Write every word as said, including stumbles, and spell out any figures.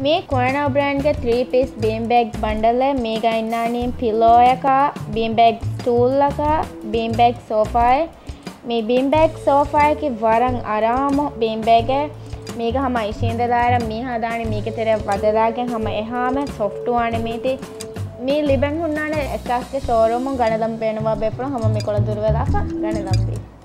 මේ කොයනා බ්‍රෑන්ඩ් ගේ three piece bean bag bundle එක මේක ඉන්නානේ pillow එක bean bag stool එක bean bag sofa මේ bean bag sofa එකේ වරන් ආරාම bean bag එක මේක हम ඉෂේන්දලාර මේ හදානේ මේක තෙර වදලාගෙන් हम එහාම soft वाने මේටි මේ ලිබන් හුන්නානේ එකස්ගේ showroom ගණදම් පේනවා බෙපර हम මේ කොළ දුර වෙලා ගණදම් දී